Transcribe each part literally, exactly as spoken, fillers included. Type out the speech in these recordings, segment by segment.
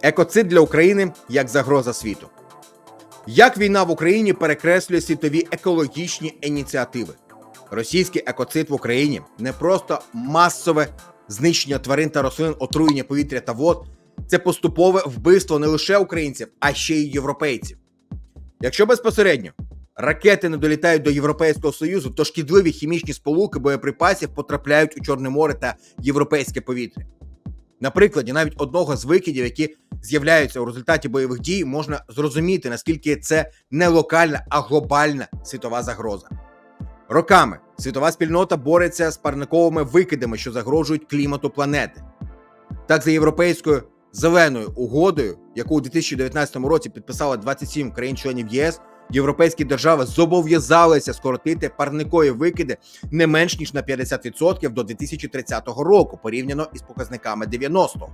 Екоцид для України як загроза світу. Як війна в Україні перекреслює світові екологічні ініціативи? Російський екоцид в Україні – не просто масове знищення тварин та рослин, отруєння повітря та вод. Це поступове вбивство не лише українців, а ще й європейців. Якщо безпосередньо ракети не долітають до Європейського Союзу, то шкідливі хімічні сполуки боєприпасів потрапляють у Чорне море та європейське повітря. На прикладі навіть одного з викидів, які з'являються у результаті бойових дій, можна зрозуміти, наскільки це не локальна, а глобальна світова загроза. Роками світова спільнота бореться з парниковими викидами, що загрожують клімату планети. Так, за європейською зеленою угодою, яку у дві тисячі дев'ятнадцятому році підписало двадцять сім країн-членів ЄС, європейські держави зобов'язалися скоротити парникові викиди не менш ніж на п'ятдесят відсотків до дві тисячі тридцятого року, порівняно із показниками дев'яностого.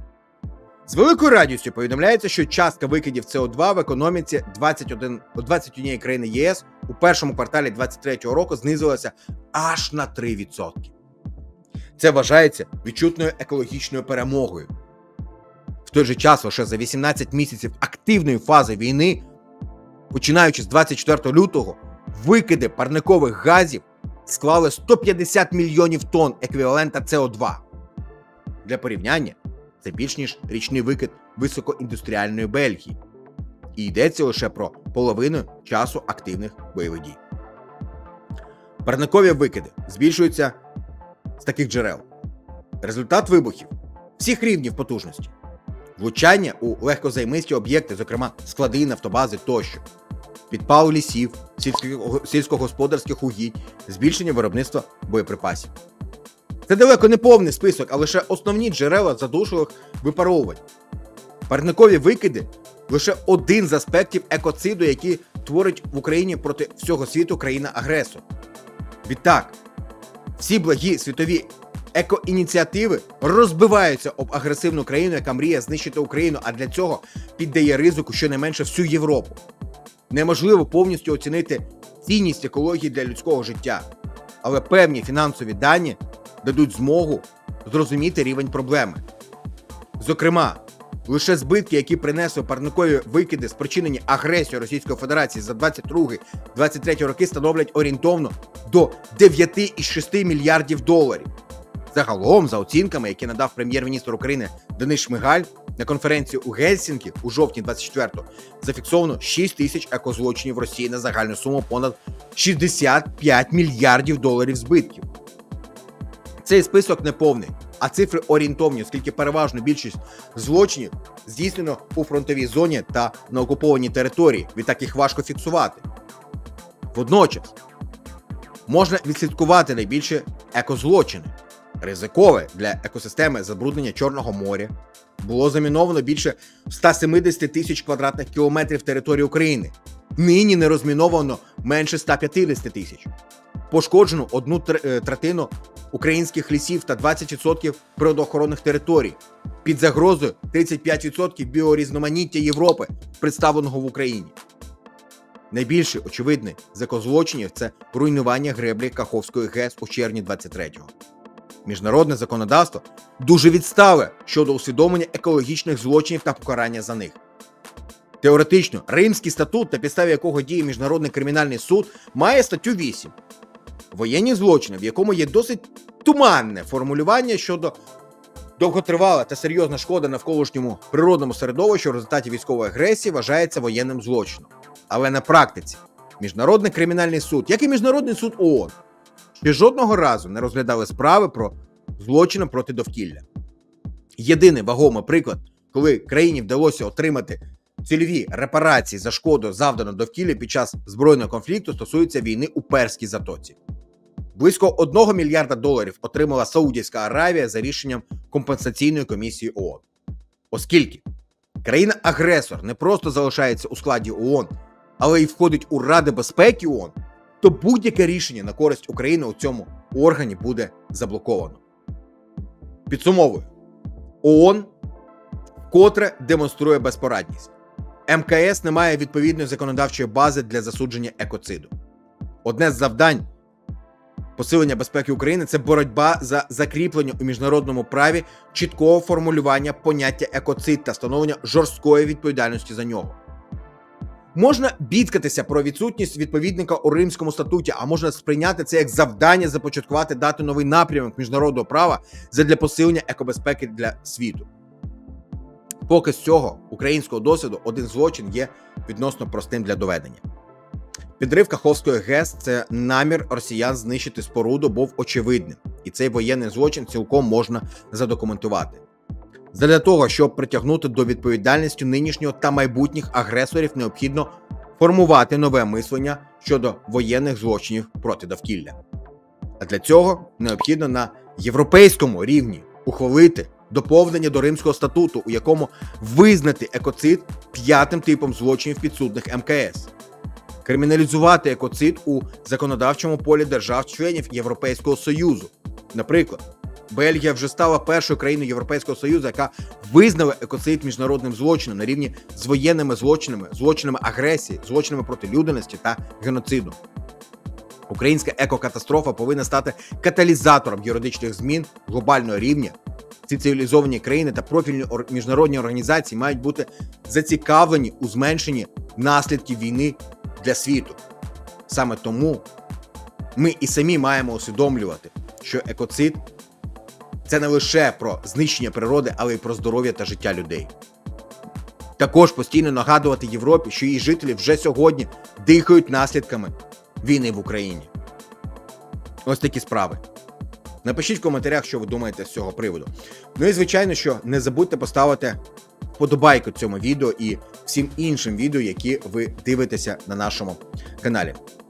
З великою радістю повідомляється, що частка викидів С О два в економіці двадцять однієї країни ЄС у першому кварталі двадцять третього року знизилася аж на три відсотки. Це вважається відчутною екологічною перемогою. В той же час лише за вісімнадцять місяців активної фази війни, починаючи з двадцять четвертого лютого, викиди парникових газів склали сто п'ятдесят мільйонів тонн еквівалента С О два. Для порівняння, це більш ніж річний викид високоіндустріальної Бельгії. І йдеться лише про половину часу активних бойових дій. Парникові викиди збільшуються з таких джерел. Результат вибухів всіх рівнів потужності. Влучання у легкозаймисті об'єкти, зокрема склади, нафтобази тощо. Підпал лісів, сільськогосподарських угідь, збільшення виробництва боєприпасів. Це далеко не повний список, а лише основні джерела задушливих випаровувань. Парникові викиди – лише один з аспектів екоциду, який творить в Україні проти всього світу країна-агресор. Відтак, всі благі світові екоініціативи розбиваються об агресивну країну, яка мріє знищити Україну, а для цього піддає ризику щонайменше всю Європу. Неможливо повністю оцінити цінність екології для людського життя, але певні фінансові дані дадуть змогу зрозуміти рівень проблеми. Зокрема, лише збитки, які принесли парникові викиди, спричинені агресією Російської Федерації за двадцять другий - двадцять третій роки, становлять орієнтовно до дев'ять цілих шість десятих мільярдів доларів. Загалом, за оцінками, які надав прем'єр-міністр України Денис Шмигаль на конференції у Гельсінкі у жовтні двадцять четвертого, зафіксовано шість тисяч екозлочинів Росії на загальну суму понад шістдесят п'ять мільярдів доларів збитків. Цей список не повний, а цифри орієнтовні, оскільки переважну більшість злочинів здійснено у фронтовій зоні та на окупованій території, відтак їх важко фіксувати. Водночас, можна відслідкувати найбільші екозлочини. Ризикове для екосистеми забруднення Чорного моря. Було заміновано більше ста семидесяти тисяч квадратних кілометрів території України. Нині не розміновано менше ста п'ятдесяти тисяч. Пошкоджено одну третину українських лісів та двадцять відсотків природоохоронних територій. Під загрозою тридцять п'ять відсотків біорізноманіття Європи, представленого в Україні. Найбільший очевидний з екозлочинів – це руйнування греблі Каховської ГЕС у червні двадцять третього. Міжнародне законодавство дуже відстале щодо усвідомлення екологічних злочинів та покарання за них. Теоретично, Римський статут, на підставі якого діє Міжнародний кримінальний суд, має статтю вісім. Воєнні злочини, в якому є досить туманне формулювання щодо довготривала та серйозна шкода навколишньому природному середовищу в результаті військової агресії вважається воєнним злочином. Але на практиці Міжнародний кримінальний суд, як і Міжнародний суд ООН, ще жодного разу не розглядали справи про злочини проти довкілля. Єдиний вагомий приклад, коли країні вдалося отримати цільові репарації за шкоду, завдану довкіллю під час збройного конфлікту, стосується війни у Перській затоці. Близько одного мільярда доларів отримала Саудівська Аравія за рішенням компенсаційної комісії ООН. Оскільки країна-агресор не просто залишається у складі ООН, але й входить у Ради безпеки ООН, то будь-яке рішення на користь України у цьому органі буде заблоковано. Підсумовую. ООН вкотре демонструє безпорадність. Ем Ка Ес не має відповідної законодавчої бази для засудження екоциду. Одне з завдань Посилення безпеки України – це боротьба за закріплення у міжнародному праві чіткого формулювання поняття екоцид та встановлення жорсткої відповідальності за нього. Можна бідкатися про відсутність відповідника у Римському статуті, а можна сприйняти це як завдання започаткувати, дати новий напрямок міжнародного права задля посилення екобезпеки для світу. Поки з цього українського досвіду один злочин є відносно простим для доведення. Підрив Каховської ГЕС – це намір росіян знищити споруду був очевидним, і цей воєнний злочин цілком можна задокументувати. Задля того, щоб притягнути до відповідальності нинішнього та майбутніх агресорів, необхідно формувати нове мислення щодо воєнних злочинів проти довкілля. А для цього необхідно на європейському рівні ухвалити доповнення до Римського статуту, у якому визнати екоцид п'ятим типом злочинів підсудних ем ка ес. Криміналізувати екоцид у законодавчому полі держав-членів Європейського Союзу. Наприклад, Бельгія вже стала першою країною Європейського Союзу, яка визнала екоцид міжнародним злочином на рівні з воєнними злочинами, злочинами агресії, злочинами проти людяності та геноциду. Українська екокатастрофа повинна стати каталізатором юридичних змін глобального рівня. Ці цивілізовані країни та профільні міжнародні організації мають бути зацікавлені у зменшенні наслідків війни для світу. Саме тому ми і самі маємо усвідомлювати, що екоцид – це не лише про знищення природи, але й про здоров'я та життя людей. Також постійно нагадувати Європі, що її жителі вже сьогодні дихають наслідками війни в Україні. Ось такі справи. Напишіть в коментарях, що ви думаєте з цього приводу. Ну і звичайно, що не забудьте поставити вподобайку цьому відео і всім іншим відео, які ви дивитеся на нашому каналі.